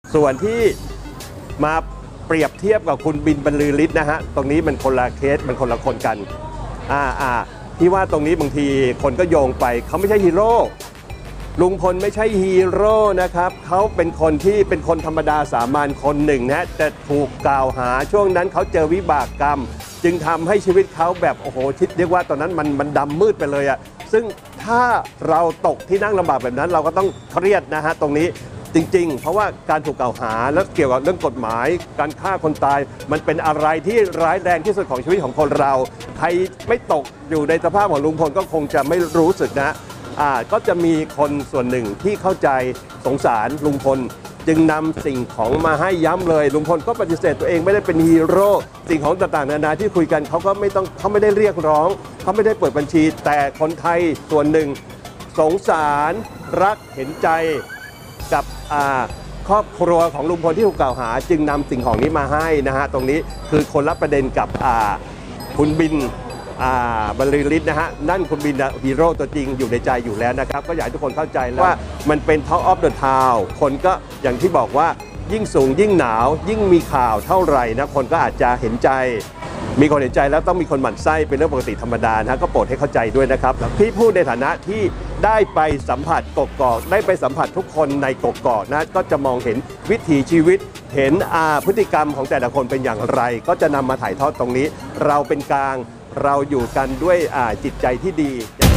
ส่วนที่มาเปรียบเทียบกับคุณบินบรรลือฤทธิ์นะฮะตรงนี้มันคนละเคสมันคนละคนกันที่ว่าตรงนี้บางทีคนก็โยงไปเขาไม่ใช่ฮีโร่ลุงพลไม่ใช่ฮีโร่นะครับเขาเป็นคนที่เป็นคนธรรมดาสามัญคนหนึ่งนะแต่ถูกกล่าวหาช่วงนั้นเขาเจอวิบากกรรมจึงทำให้ชีวิตเขาแบบโอ้โหชิดเรียกว่าตอนนั้นมันดำมืดไปเลยอะซึ่งถ้าเราตกที่นั่งลำบากแบบนั้นเราก็ต้องเครียดนะฮะตรงนี้จริงๆเพราะว่าการถูกกล่าวหาและเกี่ยวกับเรื่องกฎหมายการฆ่าคนตายมันเป็นอะไรที่ร้ายแรงที่สุดของชีวิตของคนเราใครไม่ตกอยู่ในสภาพของลุงพลก็คงจะไม่รู้สึกนะก็จะมีคนส่วนหนึ่งที่เข้าใจสงสารลุงพลจึงนำสิ่งของมาให้ย้ำเลยลุงพลก็ปฏิเสธตัวเองไม่ได้เป็นฮีโร่สิ่งของต่างๆนานาที่คุยกันเขาไม่ได้เรียกร้องเขาไม่ได้เปิดบัญชีแต่คนไทยส่วนหนึ่งสงสารรักเห็นใจกับครอบครัวของลุงพลที่ถูกกล่าวหาจึงนำสิ่งของนี้มาให้นะฮะตรงนี้คือคนละประเด็นกับคุณบินบรรลือฤทธิ์นะฮะนั่นคุณบินฮีโร่ตัวจริงอยู่ในใจอยู่แล้วนะครับก็อยากให้ทุกคนเข้าใจแล้วว่ามันเป็น Talk of the Town คนก็อย่างที่บอกว่ายิ่งสูงยิ่งหนาวยิ่งมีข่าวเท่าไหร่นะคนก็อาจจะเห็นใจมีคนเห็นใจแล้วต้องมีคนหมั่นไส้เป็นเรื่องปกติธรรมดานะก็โปรดให้เข้าใจด้วยนะครับพี่พูดในฐานะที่ได้ไปสัมผัสกกอกได้ไปสัมผัสทุกคนในกกอกนะก็จะมองเห็นวิถีชีวิตเห็นพฤติกรรมของแต่ละคนเป็นอย่างไรก็จะนำมาถ่ายทอดตรงนี้เราเป็นกลางเราอยู่กันด้วยจิตใจที่ดี